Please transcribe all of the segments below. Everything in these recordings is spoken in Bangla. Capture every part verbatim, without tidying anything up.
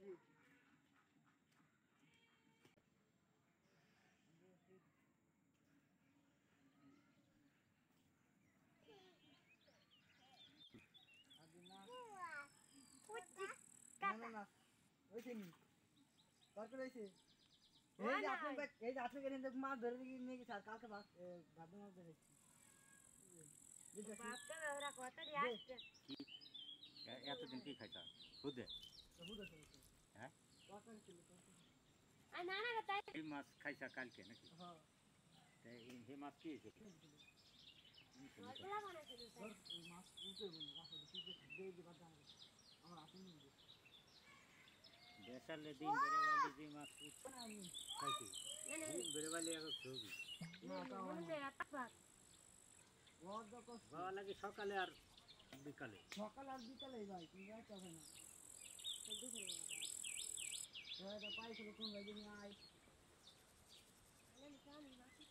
না না ওই চিনি কালকে রয়েছে এই যে আপনি এই যে আপনি কেন মাছ ধরে নিয়ে গেছে আর কালকে ভাত ভাত মাছ ধরেছি বাপটা ওরা কত দিয়ে আসছে এতদিন কি খাইতা খুদে হ্যাঁ আর না না তাই এই মাছ খাইছা কালকে নাকি হ্যাঁ তাই এই মাছ কি হয়েছে ওগুলা বানাইছিল তাই মাছ উঠে গেল আসলে কি দিয়ে দিবা জানা আমার আপনি নিয়ে বেসালে দিন বেরে বাইলে যে মাছ খাইছি দিন বেরে বাইলে এক ছবি না তা মনে নেই রাতপাত ওর তো কষ্ট বাবা লাগে সকালে আর বিকালে সকাল আর বিকালে যাই তুমি যাইতে হবে না দুপুরে এটা পাইছিল কোন লাগে নিয়ে আয় আমি জানি না কি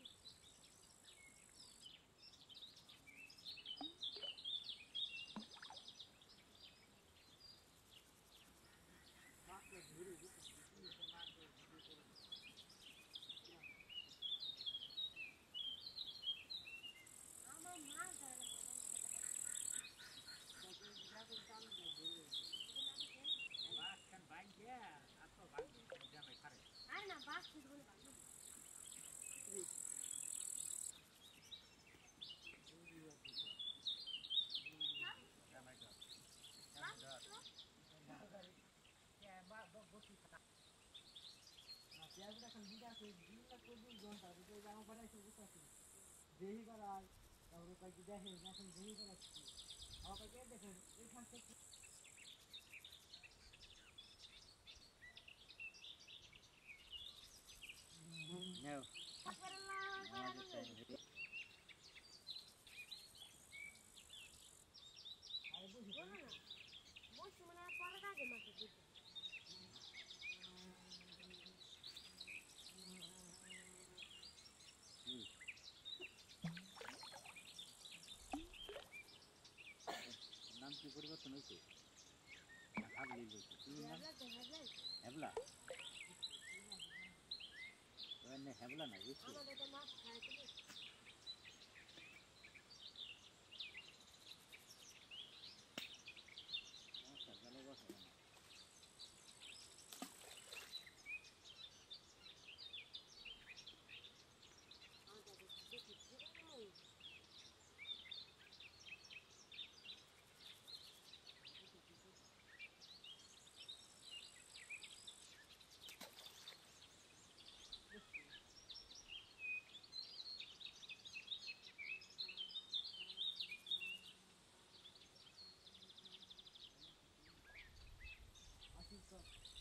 মাছটা ধরে দিতে মাছ ধরে আমার মা ধরে মাছ খান বাইন দিয়া আর তো বাইন জামাই খারে আরে না বাস কি বলে বাস জামাই দাও দেহি করায় তারপরে কয়েকটি দেখে এখন দেহি করাচ্ছি আমার কয়েক দেখেন এইখান থেকে নাও আরে বুঝি বসে মানে পরে কাজে মাছ দিতে নাম কি পরিবর্তন হয়েছে হাবলি লইছে কি নাম হেবলা ওনে হেবলা না বুঝছো আমাদের তো মাছ খায় তুমি আচ্ছা গেলে বসে না আমাদের দেখি দেখি আসি তো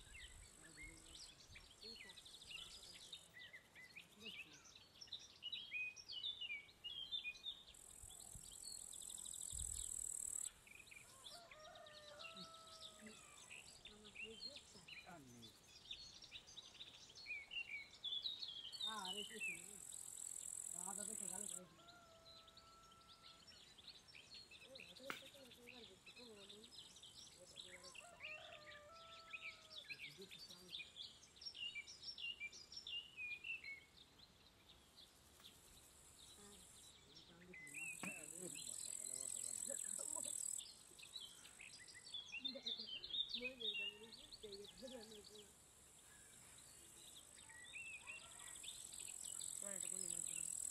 আরে কিছু নেই আদা দেখে গেল করে এটা বলি না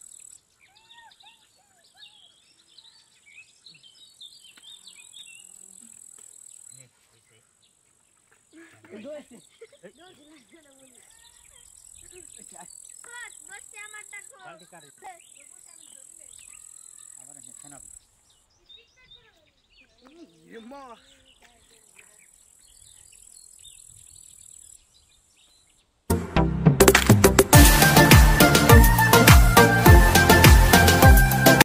নে কইছে দোস্ত বসে আমার দেখো কালকে কারে আবার হেছানা মাছ